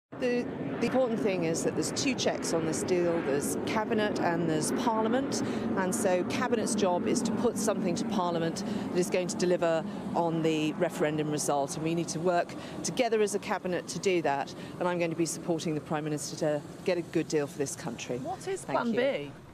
The important thing is that there's two checks on this deal. There's Cabinet and there's Parliament, and so Cabinet's job is to put something to Parliament that is going to deliver on the referendum result, and we need to work together as a Cabinet to do that, and I'm going to be supporting the Prime Minister to get a good deal for this country. What is Thank Plan you. B?